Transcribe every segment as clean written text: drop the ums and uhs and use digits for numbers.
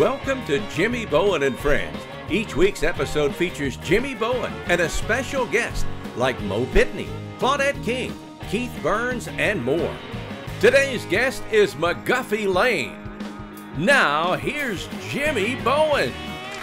Welcome to Jimmy Bowen and Friends. Each week's episode features Jimmy Bowen and a special guest like Mo Pitney, Claudette King, Keith Burns, and more. Today's guest is McGuffey Lane. Now, here's Jimmy Bowen.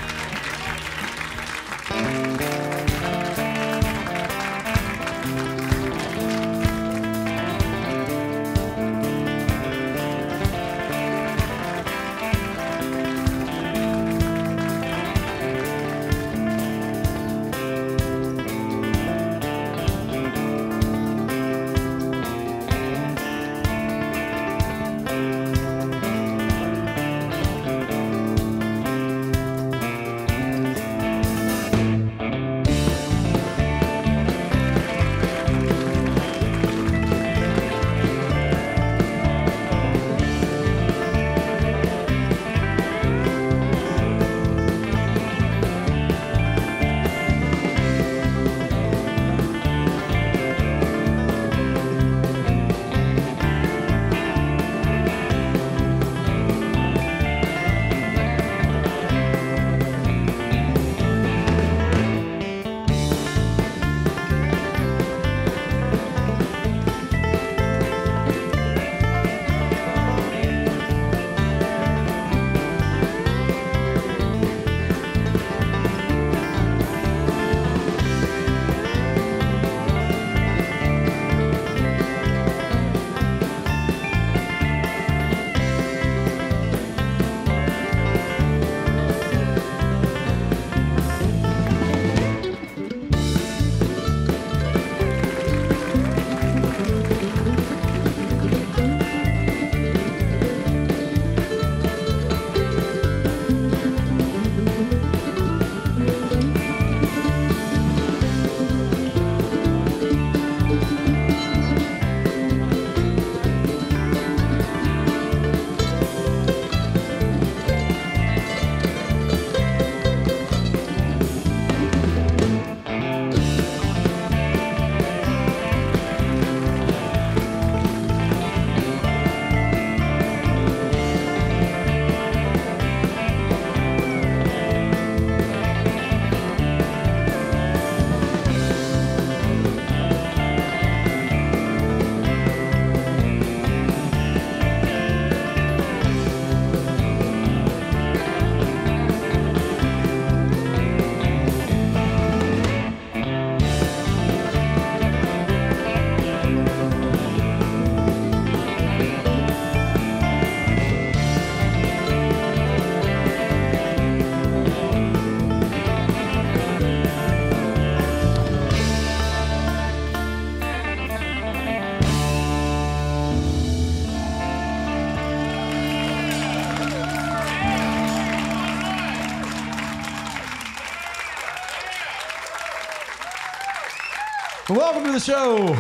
Welcome to the show.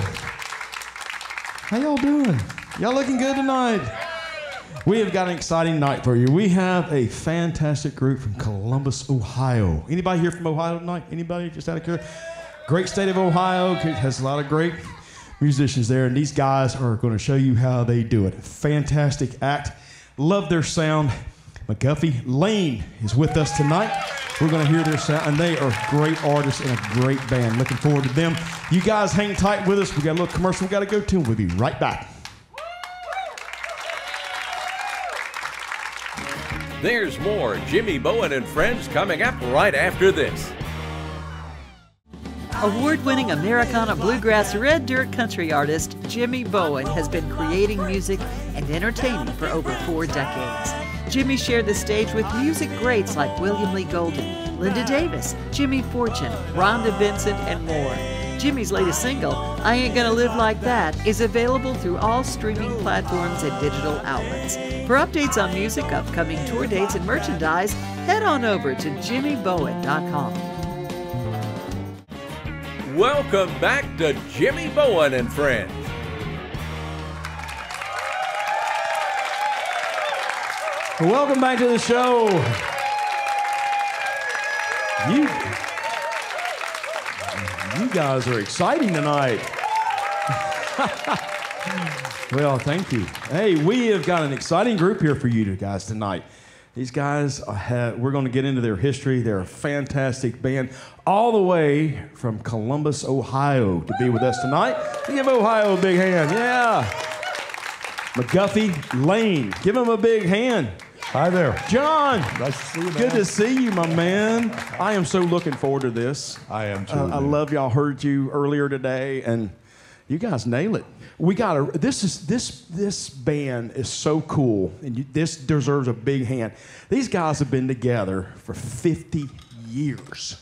How y'all doing? Y'all looking good tonight? We have got an exciting night for you. We have a fantastic group from Columbus, Ohio. Anybody here from Ohio tonight? Anybody just out of curiosity? Great state of Ohio. Has a lot of great musicians there, and these guys are going to show you how they do it. Fantastic act. Love their sound. McGuffey Lane is with us tonight. We're going to hear their sound, and they are great artists and a great band. Looking forward to them. You guys hang tight with us. We got a little commercial we got to go to, and we'll be right back. There's more Jimmy Bowen and Friends coming up right after this. Award-winning Americana bluegrass red dirt country artist Jimmy Bowen has been creating music and entertaining for over 4 decades. Jimmy shared the stage with music greats like William Lee Golden, Linda Davis, Jimmy Fortune, Rhonda Vincent, and more. Jimmy's latest single, I Ain't Gonna Live Like That, is available through all streaming platforms and digital outlets. For updates on music, upcoming tour dates, and merchandise, head on over to jimmybowen.com. Welcome back to Jimmy Bowen and Friends. Welcome back to the show. You guys are exciting tonight. Well, thank you. Hey, we have got an exciting group here for you guys tonight. These guys, we're going to get into their history. They're a fantastic band, all the way from Columbus, Ohio, to be with us tonight. Give Ohio a big hand. Yeah. McGuffey Lane. Give him a big hand. Hi there. John. Nice to see you, man. Good to see you, my man. I am so looking forward to this. I am too. I love y'all. Heard you earlier today, and you guys nail it. We got this band is so cool, and this deserves a big hand. These guys have been together for 50 years.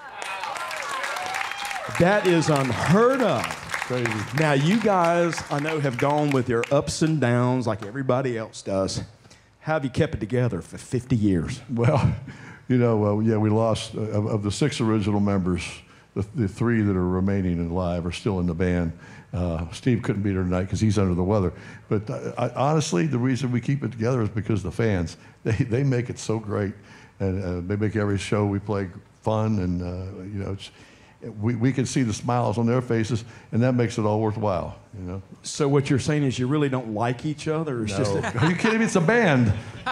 That is unheard of. Crazy. Now, you guys, I know, have gone with your ups and downs like everybody else does. How have you kept it together for 50 years? Well, you know, yeah, we lost, of the 6 original members, the 3 that are remaining alive are still in the band. Steve couldn't be there tonight because he's under the weather. But honestly, the reason we keep it together is because the fans. They make it so great. And they make every show we play fun. And, you know, we can see the smiles on their faces, and that makes it all worthwhile, you know. So what you're saying is you really don't like each other? It's no. Are you kidding me? It's a band.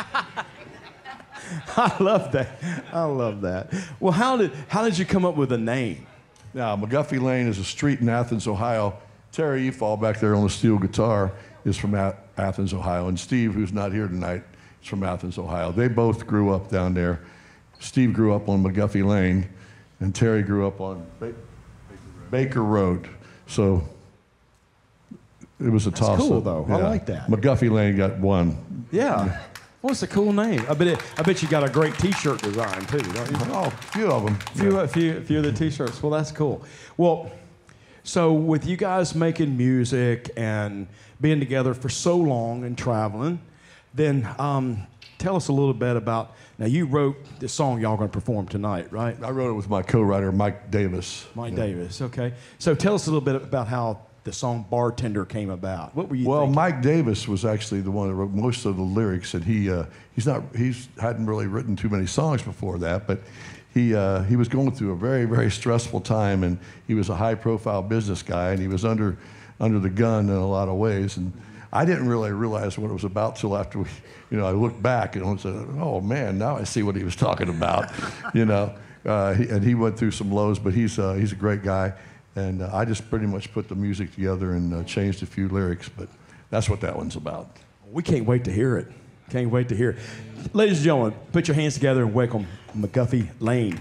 I love that. I love that. Well, how did you come up with a name? Now, McGuffey Lane is a street in Athens, Ohio. Terry Efall back there on the steel guitar is from Athens, Ohio. And Steve, who's not here tonight, is from Athens, Ohio. They both grew up down there. Steve grew up on McGuffey Lane, and Terry grew up on Baker Road. So it was a toss-up. That's cool, though. Yeah. I like that. McGuffey Lane got one. Yeah. Well, it's a cool name. I bet you got a great T-shirt design, too, don't you? Oh, a few of them. A few of the T-shirts. Well, that's cool. Well, so with you guys making music and being together for so long and traveling, then tell us a little bit about, now you wrote the song y'all going to perform tonight, right? I wrote it with my co-writer, Mike Davis. Mike Davis, okay. So tell us a little bit about how the song Bartender came about. What were you Well, thinking? Mike Davis was actually the one that wrote most of the lyrics, and he hadn't really written too many songs before that, but he was going through a very, very stressful time, and he was a high-profile business guy, and he was under the gun in a lot of ways, and I didn't really realize what it was about till after I looked back and said, oh man, now I see what he was talking about, you know. And he went through some lows, but he's a great guy. And I just pretty much put the music together and changed a few lyrics, but that's what that one's about. We can't wait to hear it. Can't wait to hear it. Ladies and gentlemen, put your hands together and welcome McGuffey Lane.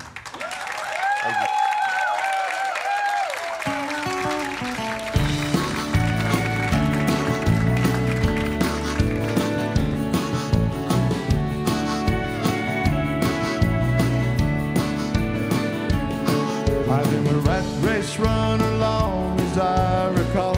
Run along as I recall,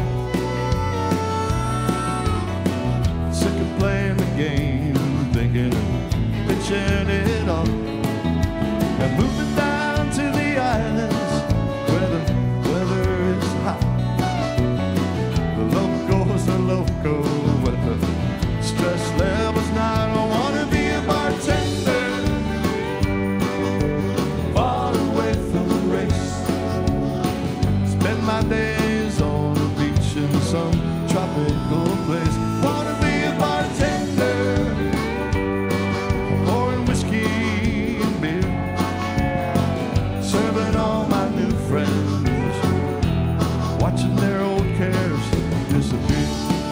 sick of playing the game, thinking of pitching it on, and moving down to the islands where the weather is hot. The loco's a loco, but the stress level's not. I wanna be a bartender, far away from the race. Spend my days on the beach in some tropical place. Wanna be a bartender, pouring whiskey and beer, serving all my new friends, watching their old cares disappear.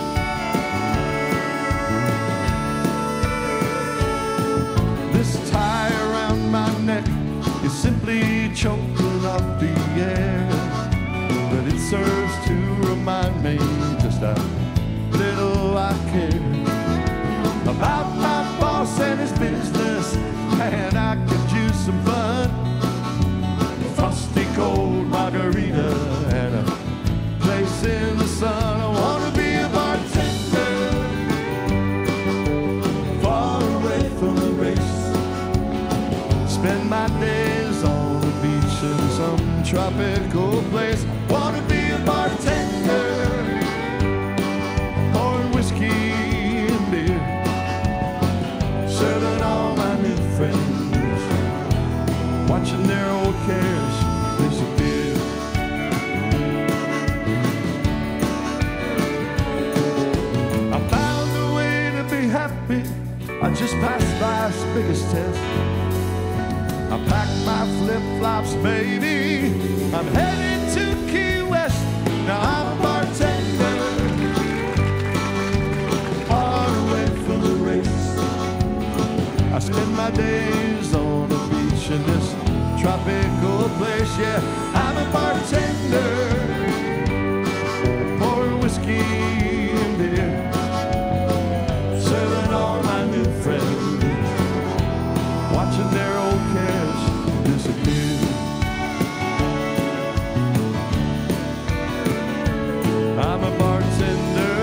This tie around my neck is simply choking up the air, but it serves to remind me just how little I care about my boss and his business, and I could use some fun. Frosty cold margarita and a place in the sun. I wanna be a bartender, far away from the race. Spend my days on the beach in some tropical place. Wanna be a bartender, pouring whiskey and beer, serving all my new friends, watching their old cares disappear. I found a way to be happy. I just passed by biggest test. I packed my flip-flops, baby. I'm headed to Key West. Now I'm a bartender, far away from the race. I spend my days on the beach in this tropical place. Yeah, I'm a bartender, pouring whiskey and beer, serving all my new friends, watching their old cares disappear. I'm a bartender.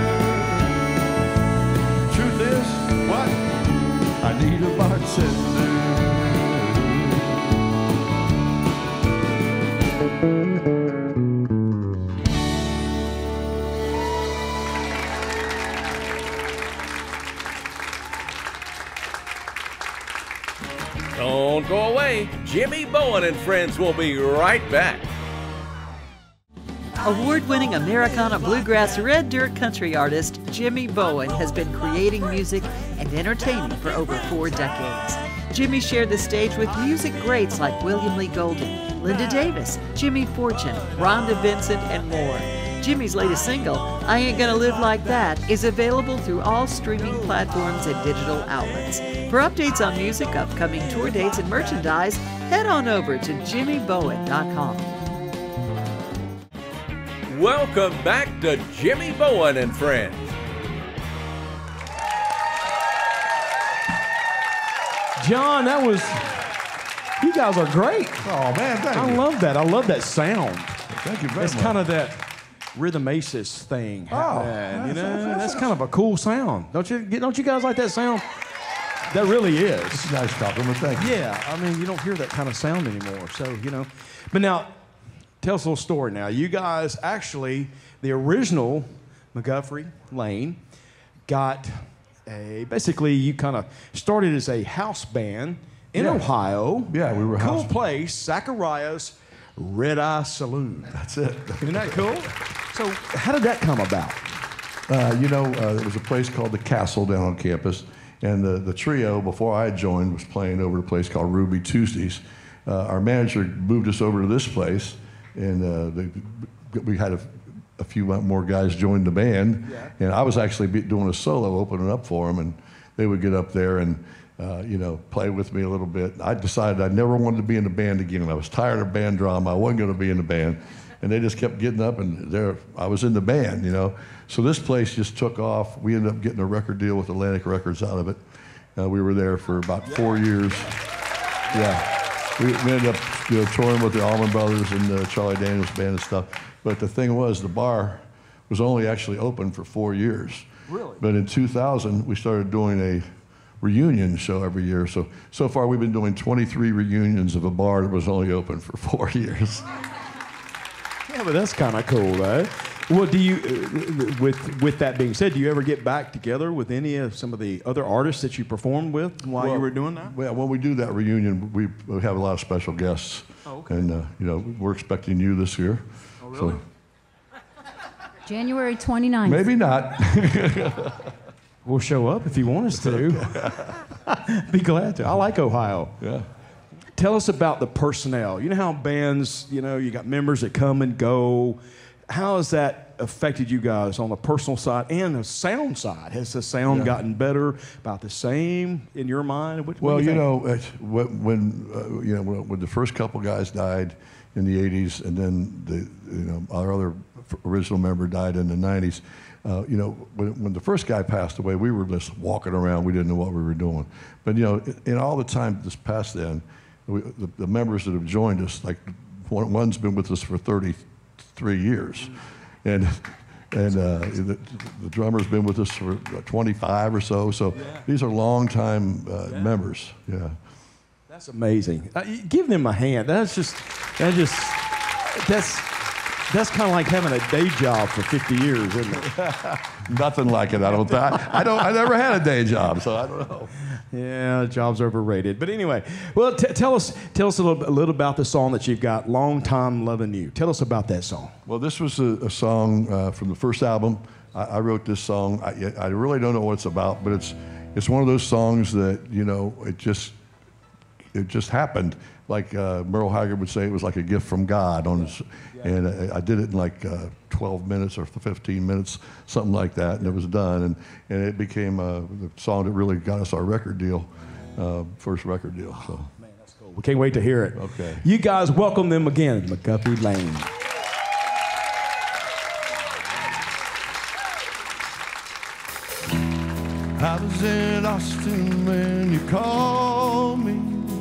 Truth is, what? I need a bartender. Don't go away. Jimmy Bowen and friends will be right back. Award-winning Americana bluegrass red dirt country artist Jimmy Bowen has been creating music and entertaining for over 4 decades. Jimmy shared the stage with music greats like William Lee Golden, Linda Davis, Jimmy Fortune, Rhonda Vincent, and more. Jimmy's latest single, I Ain't Gonna Live Like That, is available through all streaming platforms and digital outlets. For updates on music, upcoming tour dates, and merchandise, head on over to jimmybowen.com. Welcome back to Jimmy Bowen and friends. John, that was, you guys are great. Oh, man, thank I you. love that. I love that sound. Thank you very It's much. kind of that rhythmaceous thing. Oh, you know, that's kind of a cool sound. Don't you guys like that sound? That really is. It's a nice compliment, thank you. Yeah, I mean, you don't hear that kind of sound anymore. So, you know. But now, tell us a little story now. You guys actually, the original McGuffey Lane got basically you kind of started as a house band in Ohio. Yeah, we were cool house. place, Zachariah's Red Eye Saloon. That's it. Isn't that cool? So how did that come about? There was a place called the Castle down on campus, and the trio, before I joined, was playing over a place called Ruby Tuesdays. Our manager moved us over to this place, and we had a few more guys join the band, and I was actually doing a solo, opening up for them, and they would get up there and play with me a little bit. I decided I never wanted to be in the band again. I was tired of band drama. I wasn't going to be in the band. And they just kept getting up, and I was in the band, you know. So this place just took off. We ended up getting a record deal with Atlantic Records out of it. We were there for about 4 years. Yeah. We ended up touring with the Allman Brothers and the Charlie Daniels band and stuff. But the thing was, the bar was only actually open for 4 years. Really? But in 2000, we started doing a reunion show every year. So far, we've been doing 23 reunions of a bar that was only open for 4 years. Yeah, but that's kind of cool, right? Well, do you, with that being said, do you ever get back together with any of some of the other artists that you performed with while you were doing that? Well, when we do that reunion, we have a lot of special guests. Oh, okay. And, we're expecting you this year. Oh, really? So, January 29th. maybe not. We'll show up if you want us to. Be glad to. I like Ohio. Yeah. Tell us about the personnel. You know how bands, you got members that come and go. How has that affected you guys on the personal side and the sound side? Has the sound gotten better, about the same in your mind? What do you think? When the first couple guys died in the 80s, and then our other original member died in the 90s, when the first guy passed away, we were just walking around. We didn't know what we were doing. But in all the time this past then, the members that have joined us, like one's been with us for 33 years, and the drummer's been with us for 25 or so. So these are long-time members. Yeah, that's amazing. Give them a hand. That's kind of like having a day job for 50 years, isn't it? Nothing like it. I don't think. I never had a day job, so I don't know. Yeah, job's overrated. But anyway, well, tell us a little about the song that you've got, "Long Time Loving You." Tell us about that song. Well, this was a song from the first album. I wrote this song. I really don't know what it's about, but it's it's one of those songs that, you know, it just happened. Like Merle Haggard would say, it was like a gift from God. And I did it in like 12 minutes or 15 minutes, something like that, and it was done. And it became the song that really got us our record deal, first record deal. So. Oh, man, that's cool. We can't wait to hear it. Okay. You guys welcome them again, McGuffey Lane. I was in Austin when you called me.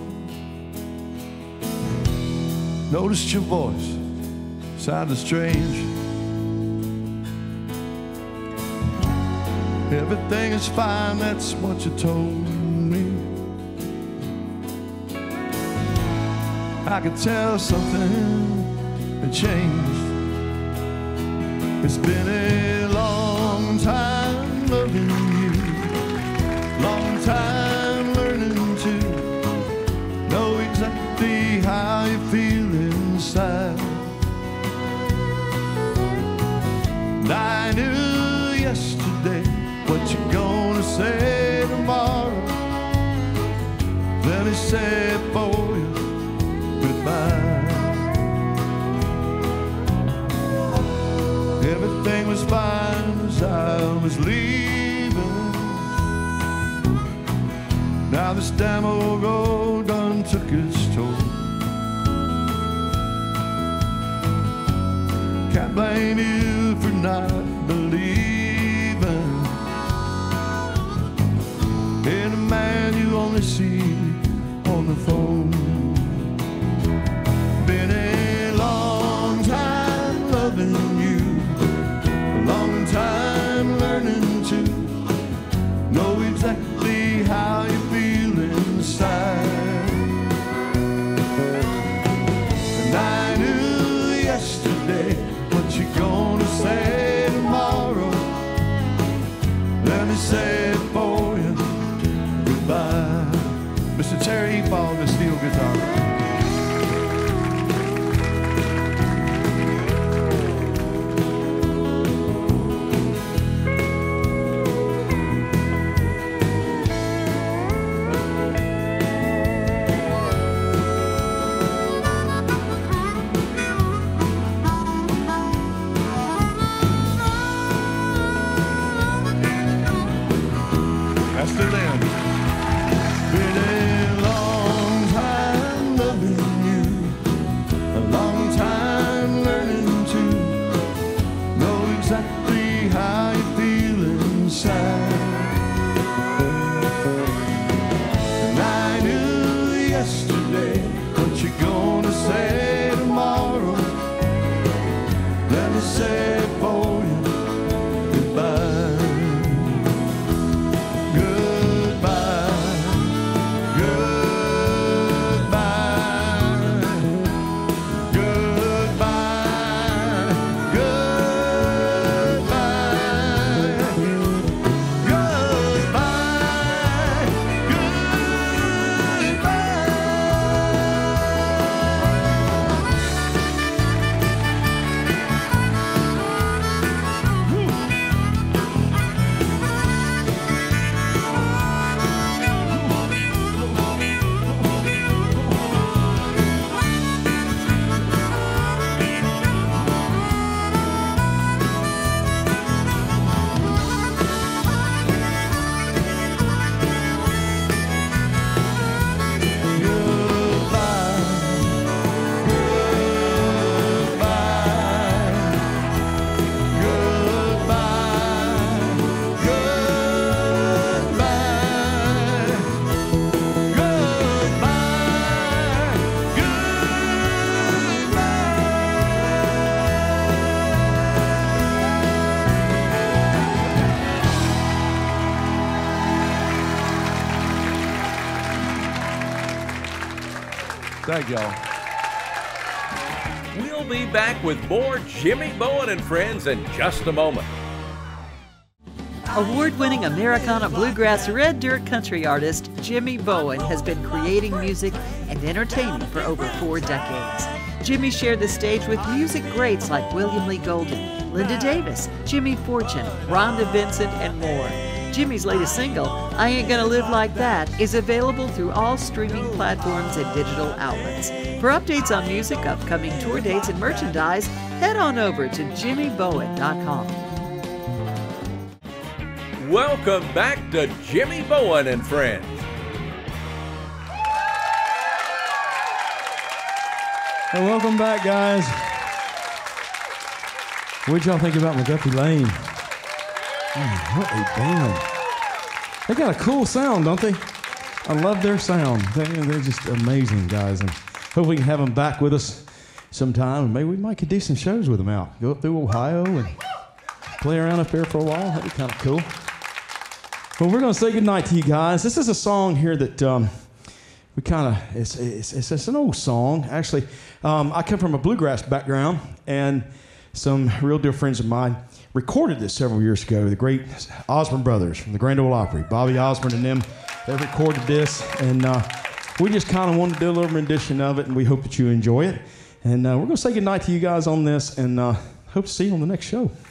Noticed your voice sounded strange. Everything is fine, that's what you told me. I could tell something had changed. It's been a long time loving you, long time learning to know exactly how you feel inside. And I knew yesterday what you're gonna say tomorrow. Then he said for you goodbye. Everything was fine as I was leaving. Now this damn old road done took its toll. Can't blame you for not believing in a man you only see on the phone. Been a long time loving you, a long time learning to know exactly how you feel inside. And I knew yesterday what you gonna say tomorrow. Let me say it for you goodbye. Mr. Terry Efall, the steel guitar. Thank y'all. We'll be back with more Jimmy Bowen and Friends in just a moment. Award-winning Americana bluegrass red dirt country artist Jimmy Bowen has been creating music and entertaining for over 4 decades. Jimmy shared the stage with music greats like William Lee Golden, Linda Davis, Jimmy Fortune, Rhonda Vincent, and more. Jimmy's latest single, I Ain't Gonna Live Like That, is available through all streaming platforms and digital outlets. For updates on music, upcoming tour dates, and merchandise, head on over to jimmybowen.com. Welcome back to Jimmy Bowen and Friends. Hey, welcome back, guys. What'd y'all think about McGuffey Lane? Man, what a band. They got a cool sound, don't they? I love their sound. They're just amazing, guys. And hope we can have them back with us sometime. Maybe we might could do some shows with them out. Go up through Ohio and play around up there for a while. That'd be kind of cool. Well, we're going to say goodnight to you guys. This is a song here that we kind of, it's an old song. Actually, I come from a bluegrass background, and some real dear friends of mine recorded this several years ago. The great Allman Brothers from the Grand Ole Opry. Bobby Osborne and them, they recorded this, and we just kind of wanted to do a little rendition of it, and we hope that you enjoy it. And we're going to say goodnight to you guys on this, and hope to see you on the next show.